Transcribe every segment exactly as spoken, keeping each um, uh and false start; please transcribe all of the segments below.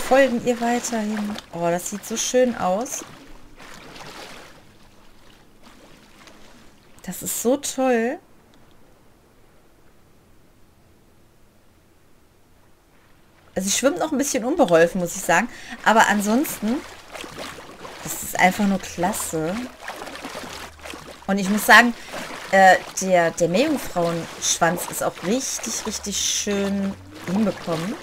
folgen ihr weiterhin. Oh, das sieht so schön aus. Das ist so toll. Also sie schwimmt noch ein bisschen unbeholfen, muss ich sagen. Aber ansonsten, das ist einfach nur klasse. Und ich muss sagen, äh, der, der Meerjungfrauenschwanz ist auch richtig, richtig schön hinbekommen.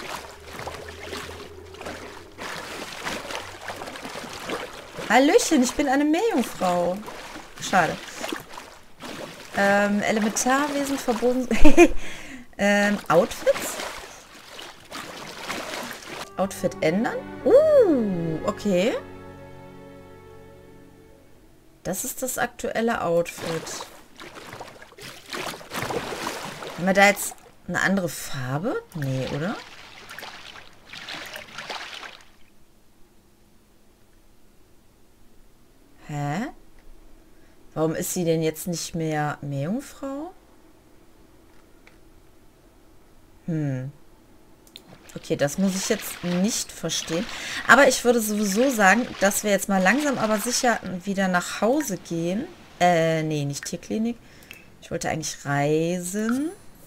Hallöchen, ich bin eine Meerjungfrau. Schade. Ähm, Elementarwesen verboten. ähm, Outfits? Outfit ändern? Uh, okay. Das ist das aktuelle Outfit. Haben wir da jetzt eine andere Farbe? Nee, oder? Hä? Warum ist sie denn jetzt nicht mehr Meerjungfrau? Hm. Okay, das muss ich jetzt nicht verstehen. Aber ich würde sowieso sagen, dass wir jetzt mal langsam aber sicher wieder nach Hause gehen. Äh, nee, nicht Tierklinik. Ich wollte eigentlich reisen.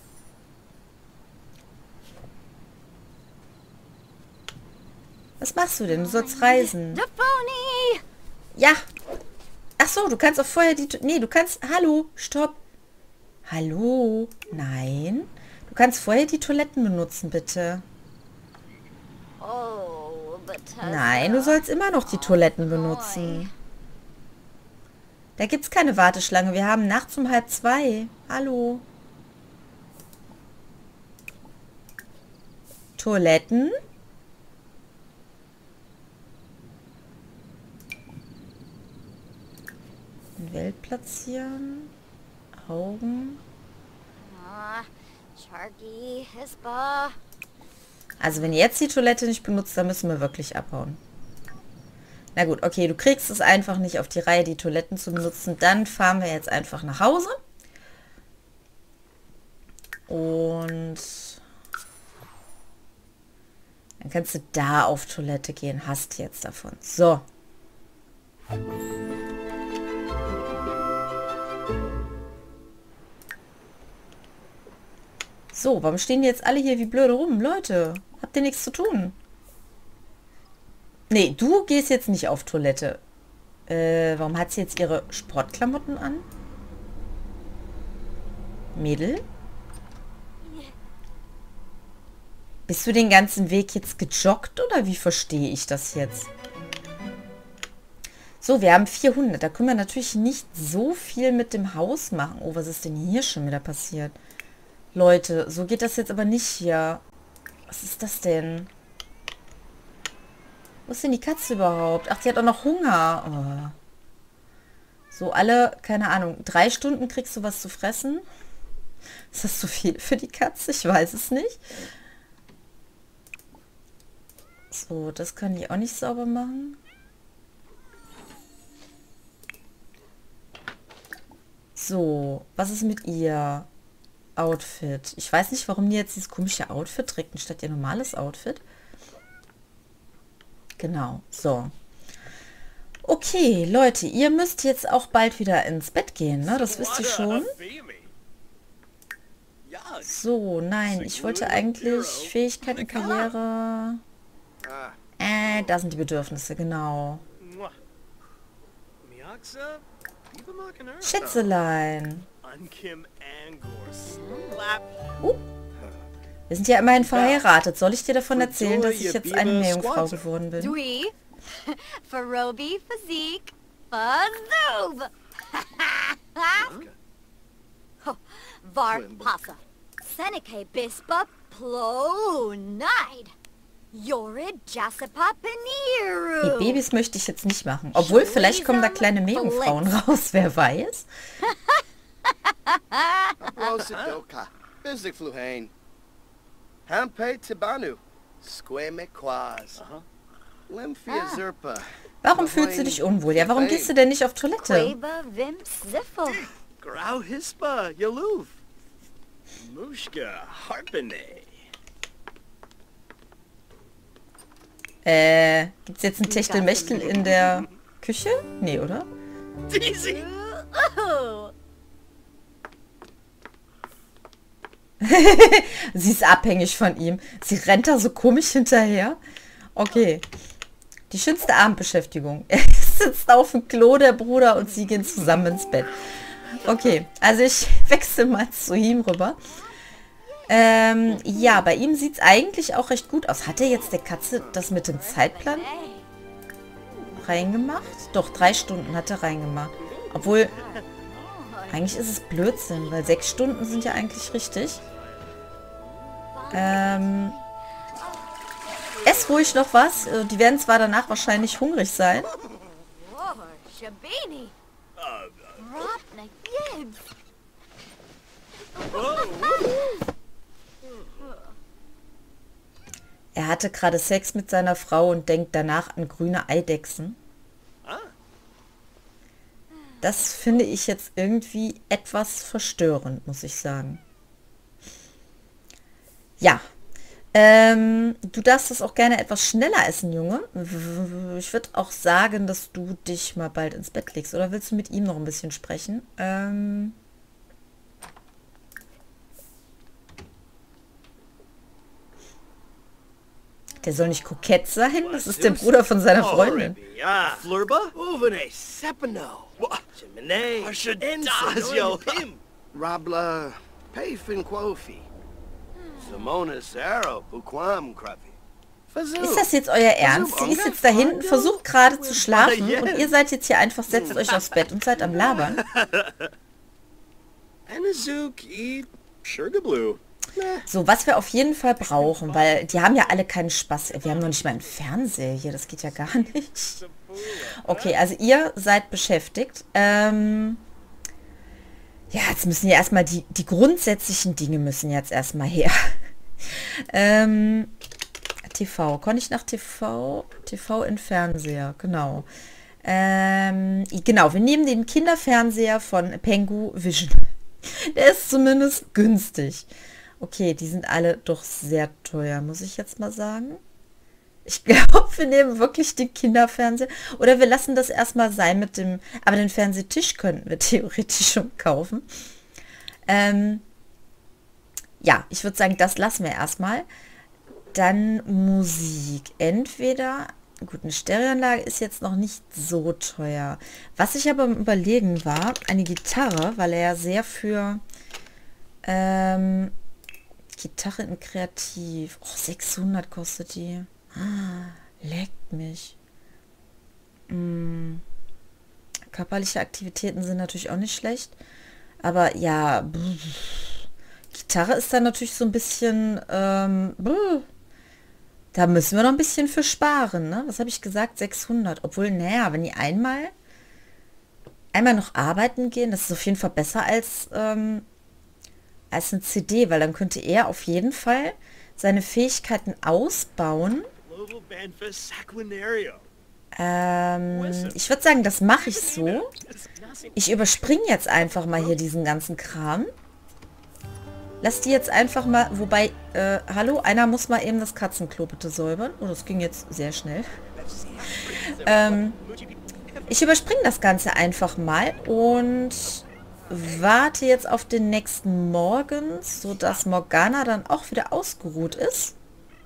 Was machst du denn? Du sollst reisen. Ja. Ach so, du kannst auch vorher die... Nee, du kannst... Hallo, stopp. Hallo. Nein. Du kannst vorher die Toiletten benutzen, bitte. Nein, du sollst immer noch die Toiletten benutzen. Da gibt es keine Warteschlange. Wir haben nachts um halb zwei. Hallo. Toiletten? Welt platzieren. Augen. Also wenn ihr jetzt die Toilette nicht benutzt, dann müssen wir wirklich abhauen. Na gut, okay, du kriegst es einfach nicht auf die Reihe, die Toiletten zu benutzen. Dann fahren wir jetzt einfach nach Hause. Und dann kannst du da auf Toilette gehen. Hast jetzt davon. So. So, warum stehen die jetzt alle hier wie blöde rum? Leute, habt ihr nichts zu tun? Nee, du gehst jetzt nicht auf Toilette. Äh, warum hat sie jetzt ihre Sportklamotten an? Mädel? Bist du den ganzen Weg jetzt gejoggt oder wie verstehe ich das jetzt? So, wir haben vierhundert. Da können wir natürlich nicht so viel mit dem Haus machen. Oh, was ist denn hier schon wieder passiert? Leute, so geht das jetzt aber nicht hier. Was ist das denn? Wo ist denn die Katze überhaupt? Ach, die hat auch noch Hunger. Oh. So, alle, keine Ahnung, drei Stunden kriegst du was zu fressen. Ist das zu viel für die Katze? Ich weiß es nicht. So, das kann ich auch nicht sauber machen. So, was ist mit ihr? Outfit. Ich weiß nicht, warum die jetzt dieses komische Outfit trägt, anstatt ihr normales Outfit. Genau, so. Okay, Leute, ihr müsst jetzt auch bald wieder ins Bett gehen, ne? Das wisst ihr schon. So, nein, ich wollte eigentlich Fähigkeiten, Karriere... Äh, da sind die Bedürfnisse, genau. Schätzelein. Uh, wir sind ja immerhin verheiratet. Soll ich dir davon erzählen, dass ich jetzt eine Meerjungfrau geworden bin? Die Babys möchte ich jetzt nicht machen. Obwohl, vielleicht kommen da kleine Meerjungfrauen raus. Wer weiß? Warum fühlst du dich unwohl? Ja, warum gehst du denn nicht auf Toilette? Äh, gibt's jetzt ein Techtelmechtel in der Küche? Nee, oder? Sie ist abhängig von ihm. Sie rennt da so komisch hinterher. Okay. Die schönste Abendbeschäftigung. Er sitzt auf dem Klo, der Bruder, und sie gehen zusammen ins Bett. Okay, also ich wechsle mal zu ihm rüber. Ähm, ja, bei ihm sieht es eigentlich auch recht gut aus. Hat er jetzt der Katze das mit dem Zeitplan reingemacht? Doch, drei Stunden hat er reingemacht. Obwohl, eigentlich ist es Blödsinn, weil sechs Stunden sind ja eigentlich richtig. Ähm, ess ruhig noch was. Die werden zwar danach wahrscheinlich hungrig sein. Er hatte gerade Sex mit seiner Frau und denkt danach an grüne Eidechsen. Das finde ich jetzt irgendwie etwas verstörend, muss ich sagen. Ja. Ähm, du darfst das auch gerne etwas schneller essen, Junge. Ich würde auch sagen, dass du dich mal bald ins Bett legst. Oder willst du mit ihm noch ein bisschen sprechen? Ähm... Der soll nicht kokett sein. Das ist der Bruder von seiner Freundin. Ist das jetzt euer Ernst? Sie ist jetzt da hinten, versucht gerade zu schlafen und ihr seid jetzt hier einfach, setzt euch aufs Bett und seid am Labern. So, was wir auf jeden Fall brauchen, weil die haben ja alle keinen Spaß. Wir haben noch nicht mal einen Fernseher hier, das geht ja gar nicht. Okay, also ihr seid beschäftigt. Ähm, ja, jetzt müssen ja erstmal die, die grundsätzlichen Dinge müssen jetzt erstmal her. ähm, T V, konnte ich nach T V? T V in Fernseher, genau. Ähm, genau, wir nehmen den Kinderfernseher von Pengu Vision. Der ist zumindest günstig. Okay, die sind alle doch sehr teuer, muss ich jetzt mal sagen. Ich glaube, wir nehmen wirklich den Kinderfernseher. Oder wir lassen das erstmal sein mit dem... Aber den Fernsehtisch könnten wir theoretisch schon kaufen. Ähm, ja, ich würde sagen, das lassen wir erstmal. Dann Musik. Entweder... Gut, eine Stereoanlage ist jetzt noch nicht so teuer. Was ich aber am Überlegen war, eine Gitarre, weil er ja sehr für... Ähm, Gitarre in Kreativ. Oh, sechshundert kostet die. Ah, leckt mich. Hm. Körperliche Aktivitäten sind natürlich auch nicht schlecht. Aber ja, pff. Gitarre ist dann natürlich so ein bisschen... Ähm, da müssen wir noch ein bisschen für sparen. Ne? Was habe ich gesagt? sechshundert. Obwohl, naja, wenn die einmal, einmal noch arbeiten gehen, das ist auf jeden Fall besser als... Ähm, als eine C D, weil dann könnte er auf jeden Fall seine Fähigkeiten ausbauen. Ähm, ich würde sagen, das mache ich so. Ich überspringe jetzt einfach mal hier diesen ganzen Kram. Lass die jetzt einfach mal, wobei, äh, hallo, einer muss mal eben das Katzenklo bitte säubern. Oh, das ging jetzt sehr schnell. ähm, ich überspringe das Ganze einfach mal und... warte jetzt auf den nächsten Morgen, sodass Morgana dann auch wieder ausgeruht ist.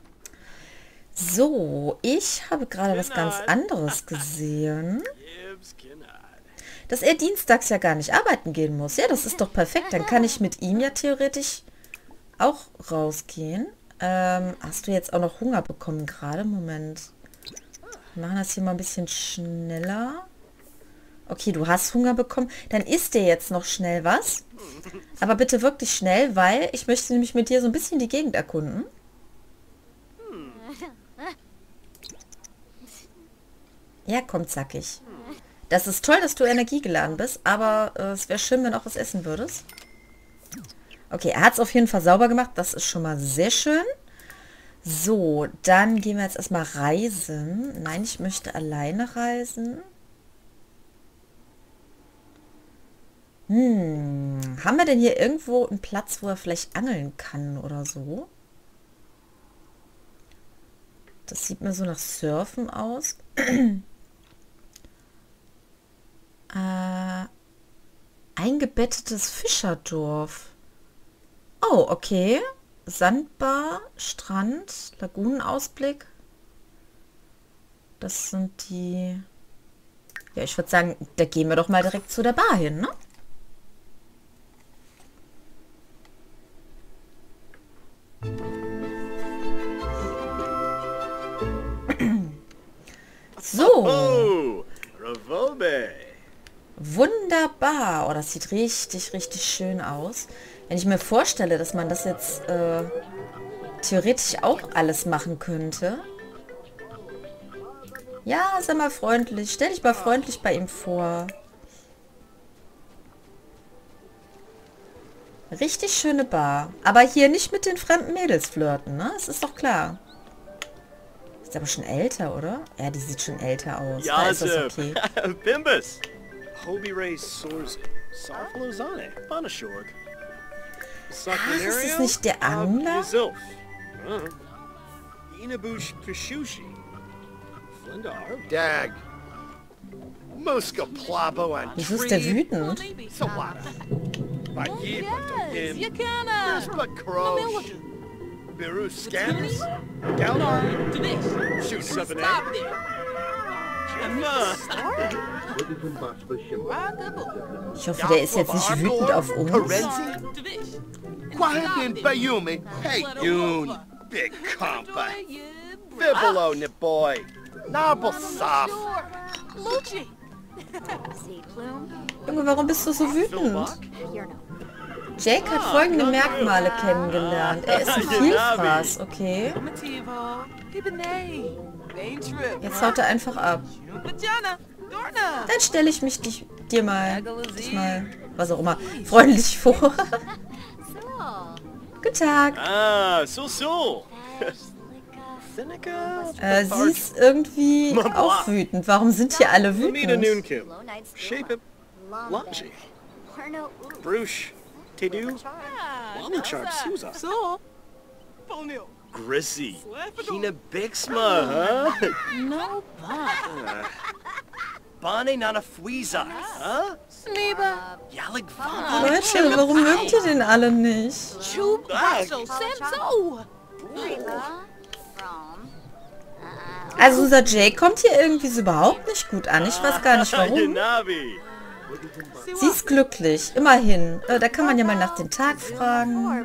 So, ich habe gerade was ganz anderes gesehen. Dass er dienstags ja gar nicht arbeiten gehen muss. Ja, das ist doch perfekt. Dann kann ich mit ihm ja theoretisch auch rausgehen. Ähm, hast du jetzt auch noch Hunger bekommen gerade? Moment. Wir machen das hier mal ein bisschen schneller. Okay, du hast Hunger bekommen. Dann isst dir jetzt noch schnell was. Aber bitte wirklich schnell, weil ich möchte nämlich mit dir so ein bisschen die Gegend erkunden. Ja, komm, zackig. Das ist toll, dass du energiegeladen bist, aber äh, es wäre schön, wenn du auch was essen würdest. Okay, er hat es auf jeden Fall sauber gemacht. Das ist schon mal sehr schön. So, dann gehen wir jetzt erstmal reisen. Nein, ich möchte alleine reisen. Hm, haben wir denn hier irgendwo einen Platz, wo er vielleicht angeln kann oder so? Das sieht mir so nach Surfen aus. äh, eingebettetes Fischerdorf. Oh, okay. Sandbar, Strand, Lagunenausblick. Das sind die... Ja, ich würde sagen, da gehen wir doch mal direkt zu der Bar hin, ne? So. Oh, Revolve. Wunderbar. Oh, das sieht richtig, richtig schön aus. Wenn ich mir vorstelle, dass man das jetzt äh, theoretisch auch alles machen könnte. Ja, sei mal freundlich. Stell dich mal freundlich bei ihm vor. Richtig schöne Bar. Aber hier nicht mit den fremden Mädels flirten, ne? Das ist doch klar. Ist aber schon älter, oder? Ja, die sieht schon älter aus. Da ist das okay. Bimbus. Hobie Ray Sorzi. Sarflozane. Bonashorg. Ach, ist das nicht der Angler? Inabush Pishushi. Dag. Muska Plabo and Wieso ist der wütend? So what? By ye, but Yes, you him. can. There's but crows. Biru Scans. Down Divish. Shoot something Stop at. there. Ich hoffe, der ist jetzt nicht wütend auf uns. Karenzi? Quahin Bayumi. Hey, Yoon. Big compa. Bibolo, ne boy. Narble soft. Lucci. Junge, warum bist du so wütend? Jake hat folgende Merkmale kennengelernt. Er ist ein Vielfraß, okay? Motivo. Hibine. Main trip. Jetzt haut er einfach ab. Pajana. Dorna. Dann stelle ich mich dich, dir mal, dich mal, was auch immer, freundlich vor. Guten Tag. Ah, so so. Seneca. Äh, sie ist irgendwie auch wütend. Warum sind hier alle Lamina wütend? Noonkim. Shape it. Launchi. Bruce. Tedu. Waluchar Suza. So. Ponyo. Grissy. Hina Bixma, huh? No bun. Bane Nana Fuiza, huh? Sliba. Yalig Leute, warum mögt ihr den alle nicht? Chub. So. Senso. Also unser Jake kommt hier irgendwie so überhaupt nicht gut an. Ich weiß gar nicht warum. Yanabi. Sie ist glücklich, immerhin. Äh, da kann man ja mal nach dem Tag fragen.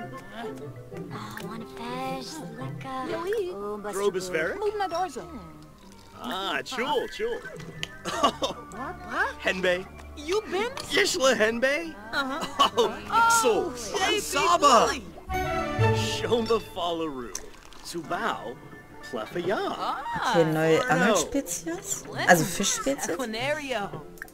Drobus Varric? Move na dorzo. Ah, chul, chul. Oh, Henbei. You been? Yishla Henbei? Uh-huh. Oh, Pixel. J P Saba. Bully. Shomba Fallaru. Subao. Plefaya. Hier neue Angelspezies? Also Fischspezies? Aquanario.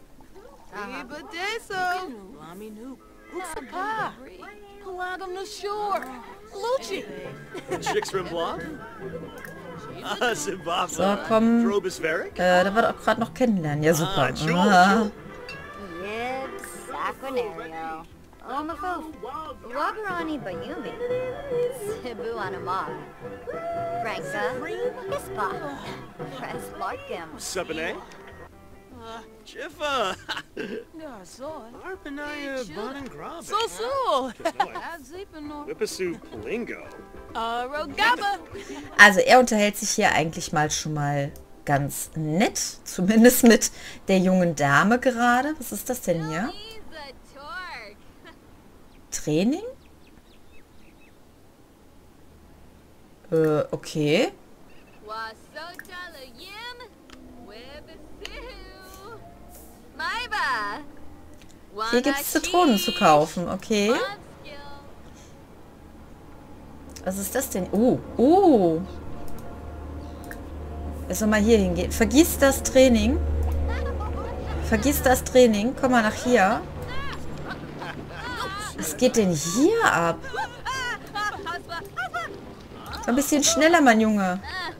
Ibadeso. Lami nu. Uxapa. Palagam no shore. Lucci. Chicks from Block? Ah, Zimbabwe. So, komm. Drobus Varric? Äh, da war doch gerade noch kennenlernen. Ja, super. Ah, chul, Ah. Yibs, Aquanario, Omafo, Wagarani Bayumi, Cebu Anamar, Franca, Ispa, Press Larkim, Sabine? Jiffa. Yeah, so. Arpanaya Bonin Grab. So so. Azipano. Whippasu Plingo. Uh, Rogaba. Also er unterhält sich hier eigentlich mal schon mal ganz nett. Zumindest mit der jungen Dame gerade. Was ist das denn hier? Training? Äh, okay. Hier gibt es Zitronen zu kaufen, okay. Was ist das denn? Oh, oh. Lass doch mal hier hingehen. Vergiss das Training. Vergiss das Training. Komm mal nach hier. Was geht denn hier ab? Ein bisschen schneller, mein Junge.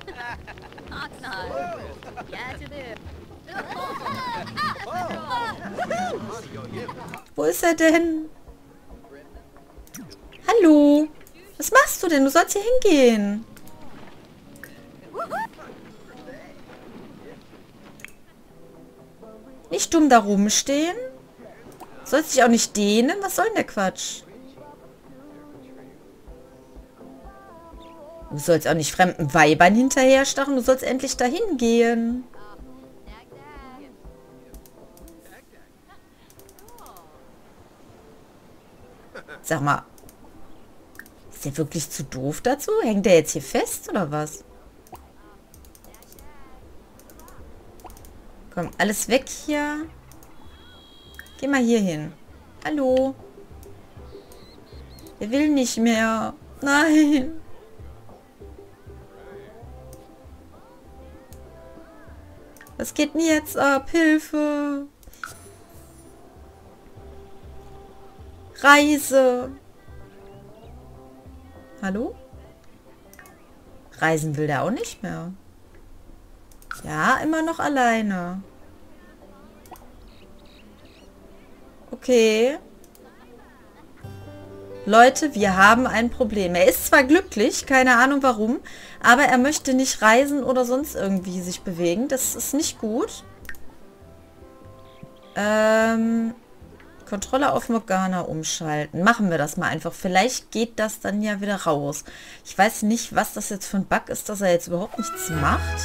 Wo ist er denn? Hallo? Was machst du denn? Du sollst hier hingehen. Nicht dumm da rumstehen. Soll sich auch nicht dehnen? Was soll denn der Quatsch? Du sollst auch nicht fremden Weibern hinterher starren. Du sollst endlich dahin gehen. Sag mal. Ist der wirklich zu doof dazu? Hängt der jetzt hier fest oder was? Komm, alles weg hier. Geh mal hier hin. Hallo. Er will nicht mehr. Nein. Was geht denn jetzt ab? Hilfe. Reise. Hallo? Reisen will der auch nicht mehr. Ja, immer noch alleine. Okay. Leute, wir haben ein Problem. Er ist zwar glücklich, keine Ahnung warum, aber er möchte nicht reisen oder sonst irgendwie sich bewegen. Das ist nicht gut. Ähm, Kontrolle auf Morgana umschalten. Machen wir das mal einfach. Vielleicht geht das dann ja wieder raus. Ich weiß nicht, was das jetzt für ein Bug ist, dass er jetzt überhaupt nichts macht.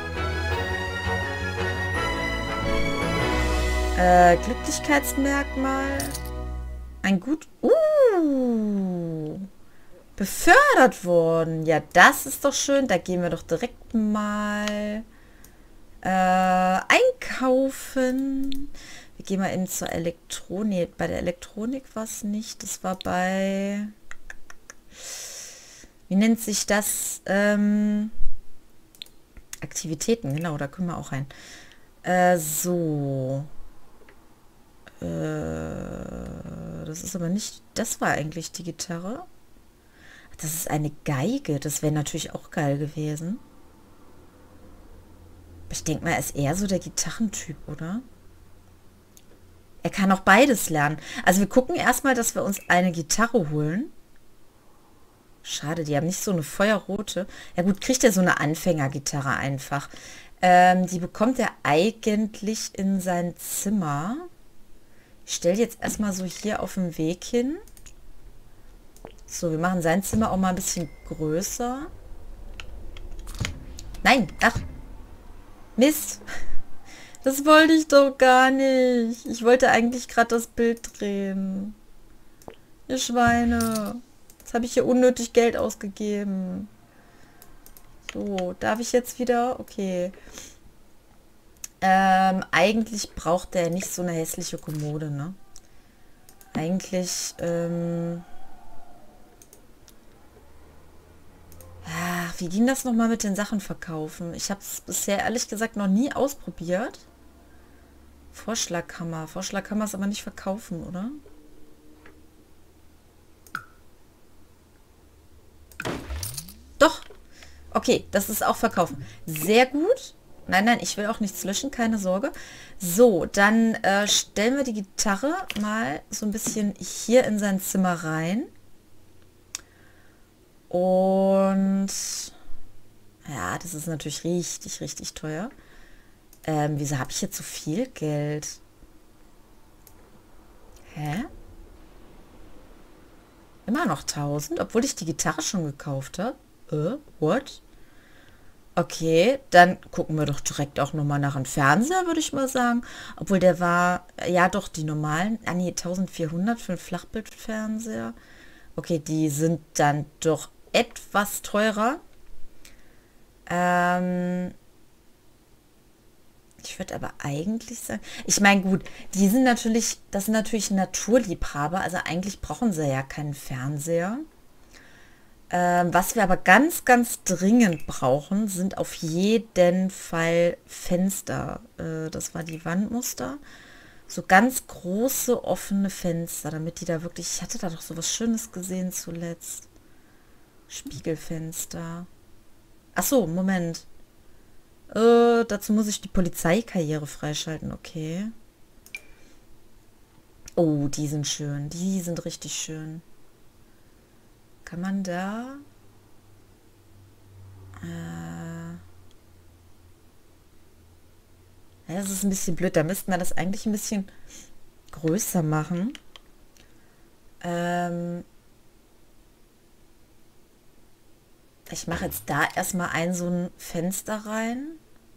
Äh, Glücklichkeitsmerkmal. Ein gut... Uh, befördert worden. Ja, das ist doch schön. Da gehen wir doch direkt mal äh, einkaufen. Wir gehen mal eben zur Elektronik. Bei der Elektronik war es nicht. Das war bei... Wie nennt sich das? Ähm, Aktivitäten, genau. Da können wir auch rein. Äh, so... Das ist aber nicht... Das war eigentlich die Gitarre. Das ist eine Geige. Das wäre natürlich auch geil gewesen. Ich denke mal, er ist eher so der Gitarrentyp, oder? Er kann auch beides lernen. Also wir gucken erstmal, dass wir uns eine Gitarre holen. Schade, die haben nicht so eine feuerrote. Ja gut, kriegt er so eine Anfängergitarre einfach. Ähm, die bekommt er eigentlich in sein Zimmer. Ich stelle jetzt erstmal so hier auf dem Weg hin. So, wir machen sein Zimmer auch mal ein bisschen größer. Nein, ach. Mist. Das wollte ich doch gar nicht. Ich wollte eigentlich gerade das Bild drehen. Ihr Schweine. Jetzt habe ich hier unnötig Geld ausgegeben. So, darf ich jetzt wieder? Okay. Ähm, eigentlich braucht der nicht so eine hässliche Kommode, ne? Eigentlich, ähm... Ach, wie ging das nochmal mit den Sachen verkaufen? Ich habe es bisher ehrlich gesagt noch nie ausprobiert. Vorschlaghammer. Vorschlaghammer ist aber nicht verkaufen, oder? Doch. Okay, das ist auch verkaufen. Sehr gut. Nein, nein, ich will auch nichts löschen, keine Sorge. So, dann äh, stellen wir die Gitarre mal so ein bisschen hier in sein Zimmer rein. Und ja, das ist natürlich richtig, richtig teuer. Ähm, wieso habe ich jetzt so viel Geld? Hä? Immer noch tausend, obwohl ich die Gitarre schon gekauft habe. Äh, what? Okay, dann gucken wir doch direkt auch nochmal nach einem Fernseher, würde ich mal sagen. Obwohl der war, ja doch, die normalen, ah nee, eintausendvierhundert für einen Flachbildfernseher. Okay, die sind dann doch etwas teurer. Ähm, ich würde aber eigentlich sagen, ich meine gut, die sind natürlich, das sind natürlich Naturliebhaber, also eigentlich brauchen sie ja keinen Fernseher. Ähm, was wir aber ganz, ganz dringend brauchen, sind auf jeden Fall Fenster. Äh, das war die Wandmuster. So ganz große, offene Fenster, damit die da wirklich... Ich hatte da doch so was Schönes gesehen zuletzt. Spiegelfenster. Ach so, Moment. Äh, dazu muss ich die Polizeikarriere freischalten, okay. Oh, die sind schön. Die sind richtig schön. Kann man da... Äh, Ja, das ist ein bisschen blöd. Da müssten wir das eigentlich ein bisschen größer machen. Ähm ich mache jetzt da erstmal ein so ein Fenster rein.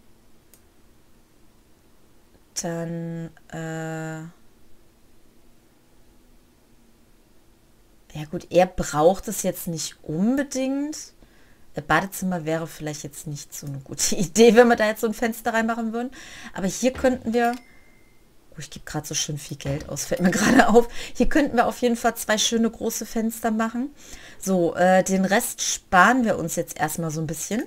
Dann, äh ja gut, er braucht es jetzt nicht unbedingt. Badezimmer wäre vielleicht jetzt nicht so eine gute Idee, wenn wir da jetzt so ein Fenster reinmachen würden. Aber hier könnten wir... Oh, ich gebe gerade so schön viel Geld aus, fällt mir gerade auf. Hier könnten wir auf jeden Fall zwei schöne große Fenster machen. So, äh, den Rest sparen wir uns jetzt erstmal so ein bisschen.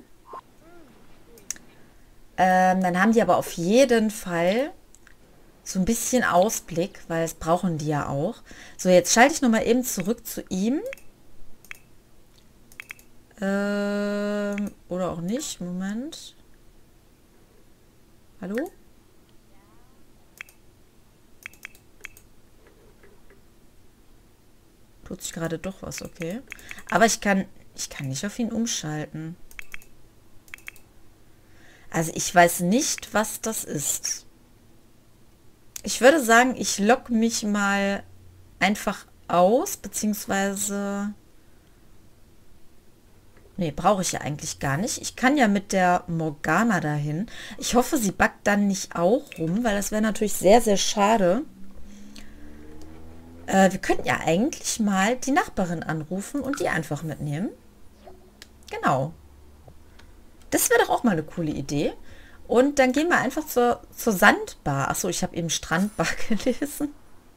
Ähm, dann haben die aber auf jeden Fall so ein bisschen Ausblick, weil es brauchen die ja auch. So, jetzt schalte ich nochmal eben zurück zu ihm. Ähm, oder auch nicht. Moment. Hallo? Tut sich gerade doch was, okay. Aber ich kann, ich kann nicht auf ihn umschalten. Also ich weiß nicht, was das ist. Ich würde sagen, ich logge mich mal einfach aus, beziehungsweise... Nee, brauche ich ja eigentlich gar nicht. Ich kann ja mit der Morgana dahin. Ich hoffe, sie backt dann nicht auch rum, weil das wäre natürlich sehr, sehr schade. Äh, wir könnten ja eigentlich mal die Nachbarin anrufen und die einfach mitnehmen. Genau. Das wäre doch auch mal eine coole Idee. Und dann gehen wir einfach zur, zur Sandbar. Achso, ich habe eben Strandbar gelesen.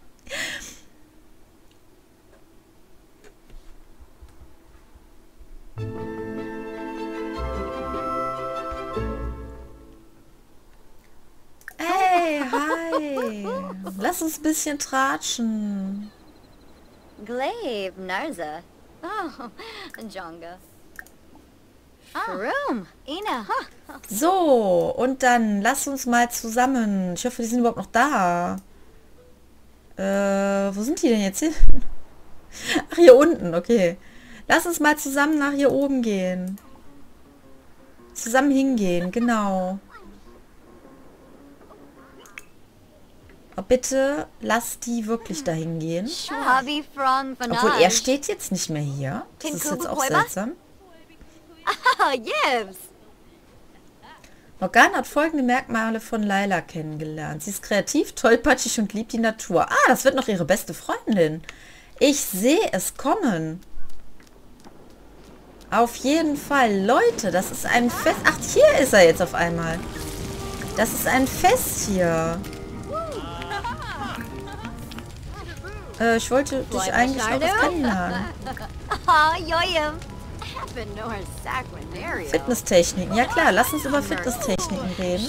Hey, hi. Lass uns ein bisschen tratschen. Glaive, Narza. Oh, Jonga. Shroom, Ina. So, und dann lass uns mal zusammen. Ich hoffe, die sind überhaupt noch da. Äh, wo sind die denn jetzt hin? Ach, hier unten, okay. Lass uns mal zusammen nach hier oben gehen. Zusammen hingehen, genau. Oh, bitte, lass die wirklich dahin gehen. Obwohl, er steht jetzt nicht mehr hier. Das ist jetzt auch seltsam. Morgana hat folgende Merkmale von Layla kennengelernt. Sie ist kreativ, tollpatschig und liebt die Natur. Ah, das wird noch ihre beste Freundin. Ich sehe es kommen. Auf jeden Fall. Leute, das ist ein Fest. Ach, hier ist er jetzt auf einmal. Das ist ein Fest hier. Äh, ich wollte dich eigentlich noch was kennenlernen. Fitnesstechniken. Ja klar, lass uns über Fitnesstechniken reden.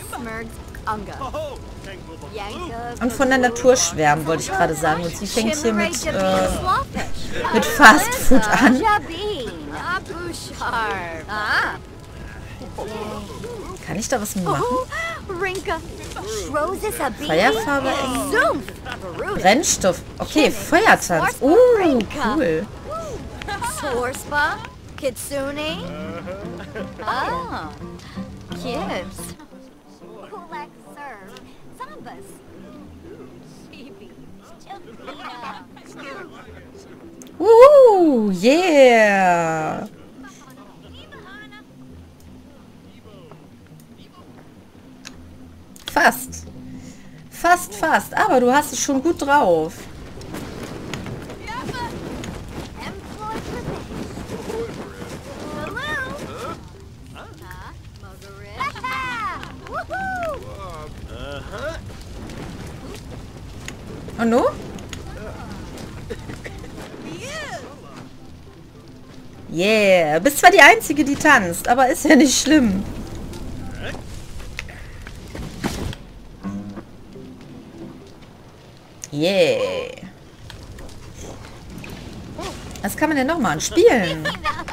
Und von der Natur schwärmen, wollte ich gerade sagen. Und sie fängt hier mit, äh, mit Fast Food an. Kann ich da was machen? Feuerfarbe, Brennstoff. Okay, Feuertanz. Oh, cool. Kitsune? Ah, kids. Collect, serve, zambas. Woohoo, yeah. Fast. Fast, fast. Aber du hast es schon gut drauf. Und nu? Yeah. Bist zwar die Einzige, die tanzt, aber ist ja nicht schlimm. Yeah. Was kann man denn nochmal spielen?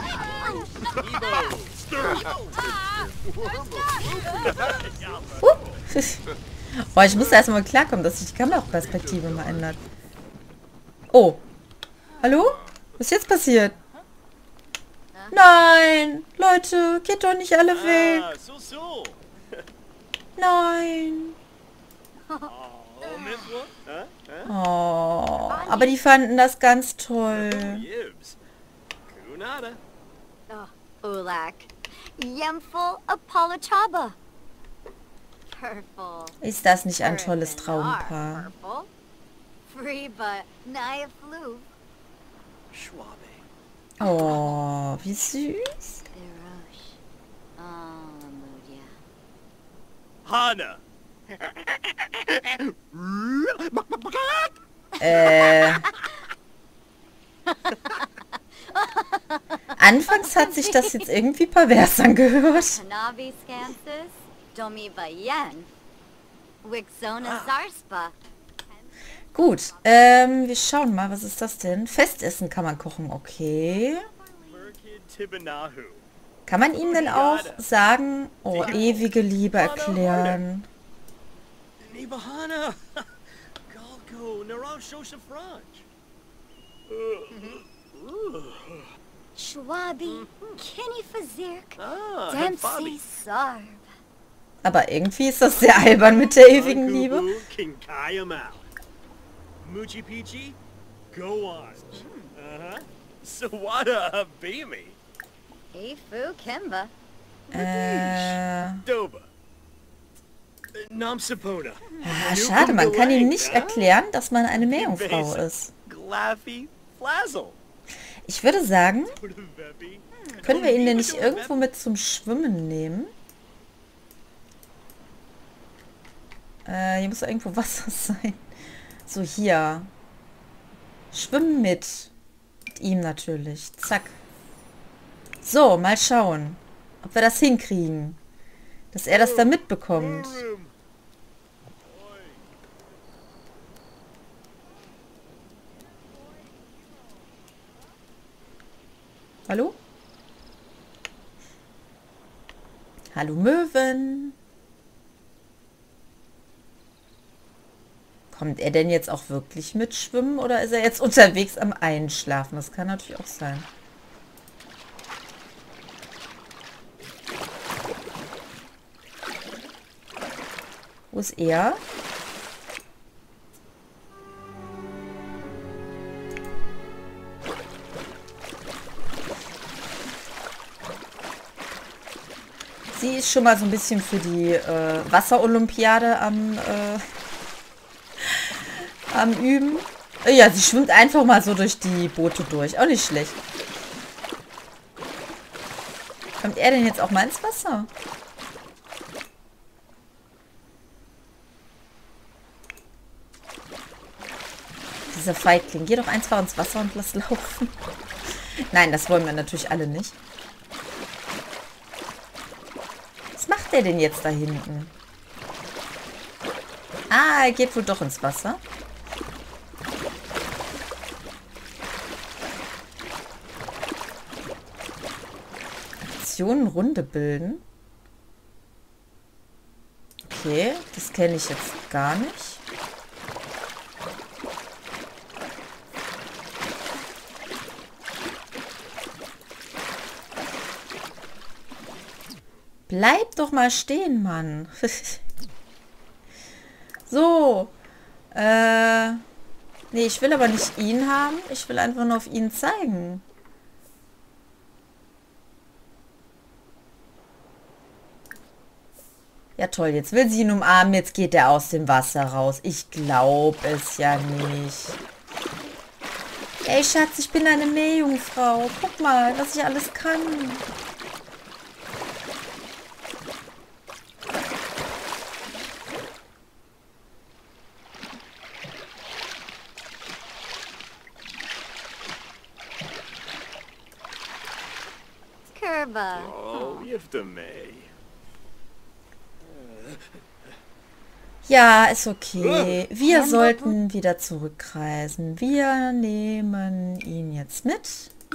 Uh. Boah, ich muss erstmal klarkommen, dass sich die Kameraperspektive mal ändert. Oh. Hallo? Was ist jetzt passiert? Nein! Leute, geht doch nicht alle weg. Nein. Oh, Mimpla? Huh? Huh? Oh, aber die fanden das ganz toll. Yibs. Kunada. Oh, Ulak. Yemful Apolachaba. Purple. Ist das nicht ein tolles Traumpaar? Purple. Free but Naya Flu. Schwabe. Oh, wie süß. Erosh. Oh, Lamudia. Hana. Äh. Anfangs hat sich das jetzt irgendwie pervers angehört. Hanabi Scansis. Domi Bayen. Wixona Zarspa. Gut, ähm, wir schauen mal, was ist das denn? Festessen kann man kochen, okay. Merkid Tibanahu. Kann man ihm denn auch sagen, oh, ewige Liebe erklären? Nibahana. Galko. Narav Shoshafranj. Schwabi. Kenny Fazirk. Ah, Dempsey Fabi. Sarb. Aber irgendwie ist das sehr albern mit der ewigen Liebe. Kinkaya Mal. Moochie Peachy, go on. Uh-huh. Sawada Beamy. Ifu Kimba. Äh, Doba. Namsapona. ah, schade, man kann ihm nicht erklären, dass man eine Meerjungfrau ist. Glaffy Flazzle. Ich würde sagen, Veppy. können wir ihn denn nicht irgendwo mit zum Schwimmen nehmen? Äh, hier muss irgendwo Wasser sein. So, hier. Schwimmen mit. Mit ihm natürlich. Zack. So, mal schauen, ob wir das hinkriegen. Dass er das da mitbekommt. Hallo? Hallo Möwen. Kommt er denn jetzt auch wirklich mitschwimmen oder ist er jetzt unterwegs am Einschlafen? Das kann natürlich auch sein. Wo ist er? Sie ist schon mal so ein bisschen für die äh, Wasserolympiade am... Äh, am Üben. Ja, sie schwimmt einfach mal so durch die Boote durch. Auch nicht schlecht. Kommt er denn jetzt auch mal ins Wasser? Dieser Feigling. Geh doch einfach ins Wasser und lass laufen. Nein, das wollen wir natürlich alle nicht. Was macht der denn jetzt da hinten? Ah, er geht wohl doch ins Wasser. Runde bilden. Okay, das kenne ich jetzt gar nicht. Bleib doch mal stehen, Mann. So. Äh. Nee, ich will aber nicht ihn haben. Ich will einfach nur auf ihn zeigen. Ja toll, jetzt will sie ihn umarmen, jetzt geht er aus dem Wasser raus. Ich glaube es ja nicht. Ey Schatz, ich bin eine Meerjungfrau. Guck mal, was ich alles kann. Kerba. Oh, Yifta May. Ja, ist okay. Wir sollten wieder zurückreisen. Wir nehmen ihn jetzt mit.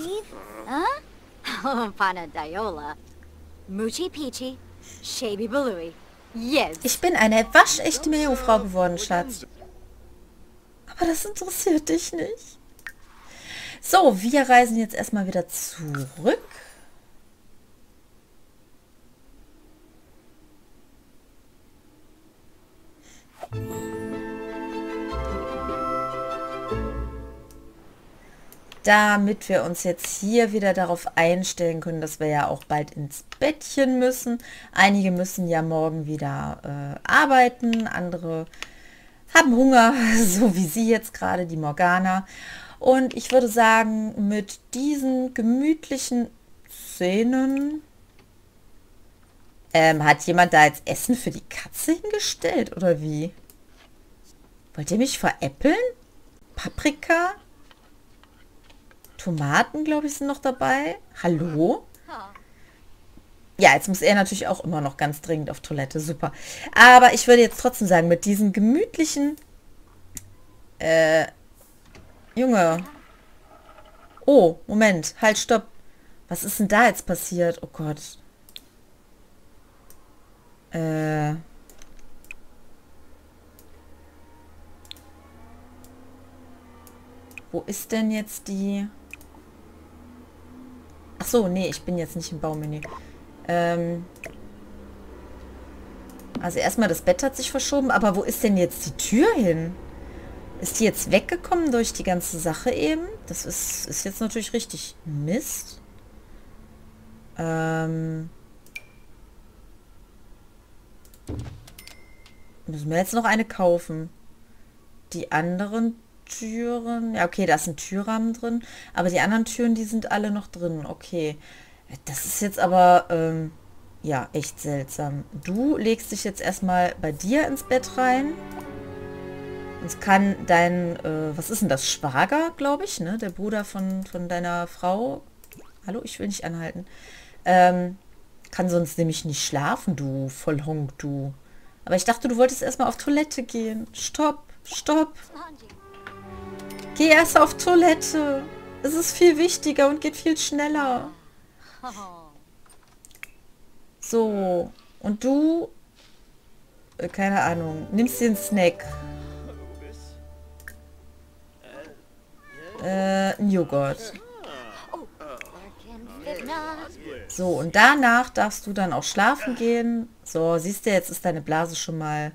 Huh? Oh, Panadayola. Moochie Peachy. Shaby Balooey. Yes. Ich bin eine waschechte Meerjungfrau geworden, Schatz. Aber das interessiert dich nicht. So, wir reisen jetzt erstmal wieder zurück. Damit wir uns jetzt hier wieder darauf einstellen können, dass wir ja auch bald ins Bettchen müssen. Einige müssen ja morgen wieder äh, arbeiten, andere haben Hunger, so wie sie jetzt gerade, die Morgana. Und ich würde sagen, mit diesen gemütlichen Szenen... Ähm, hat jemand da jetzt Essen für die Katze hingestellt, oder wie? Wollt ihr mich veräppeln? Paprika? Tomaten, glaube ich, sind noch dabei. Hallo? Ja, jetzt muss er natürlich auch immer noch ganz dringend auf Toilette. Super. Aber ich würde jetzt trotzdem sagen, mit diesen gemütlichen... Äh... Junge. Oh, Moment. Halt, stopp. Was ist denn da jetzt passiert? Oh Gott. Äh... Wo ist denn jetzt die... Ach so, nee, ich bin jetzt nicht im Baumenü. Ähm... Also erstmal das Bett hat sich verschoben, aber wo ist denn jetzt die Tür hin? Ist die jetzt weggekommen durch die ganze Sache eben? Das ist, ist jetzt natürlich richtig Mist. Ähm... Müssen wir jetzt noch eine kaufen. Die anderen Türen... Ja, okay, da ist ein Türrahmen drin. Aber die anderen Türen, die sind alle noch drin. Okay. Das ist jetzt aber... Ähm, ja, echt seltsam. Du legst dich jetzt erstmal bei dir ins Bett rein. Sonst kann dein... Äh, was ist denn das? Schwager, glaube ich, ne? Der Bruder von, von deiner Frau. Hallo, ich will nicht anhalten. Ähm... Kann sonst nämlich nicht schlafen, du Vollhonk, du. Aber ich dachte, du wolltest erstmal auf Toilette gehen. Stopp, stopp. Geh erst auf Toilette. Es ist viel wichtiger und geht viel schneller. So, und du, äh, keine Ahnung, nimmst dir einen Snack. Äh, ein Joghurt. So, und danach darfst du dann auch schlafen gehen. So, siehst du, jetzt ist deine Blase schon mal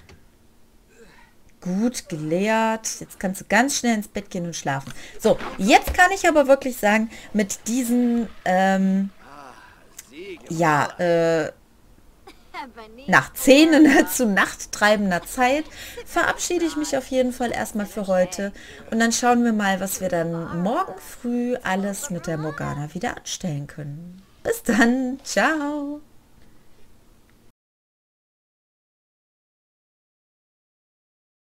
gut geleert. Jetzt kannst du ganz schnell ins Bett gehen und schlafen. So, jetzt kann ich aber wirklich sagen, mit diesen, ähm, ja, äh, nach Zähnen zu Nacht treibender Zeit verabschiede ich mich auf jeden Fall erstmal für heute. Und dann schauen wir mal, was wir dann morgen früh alles mit der Morgana wieder anstellen können. Bis dann. Ciao.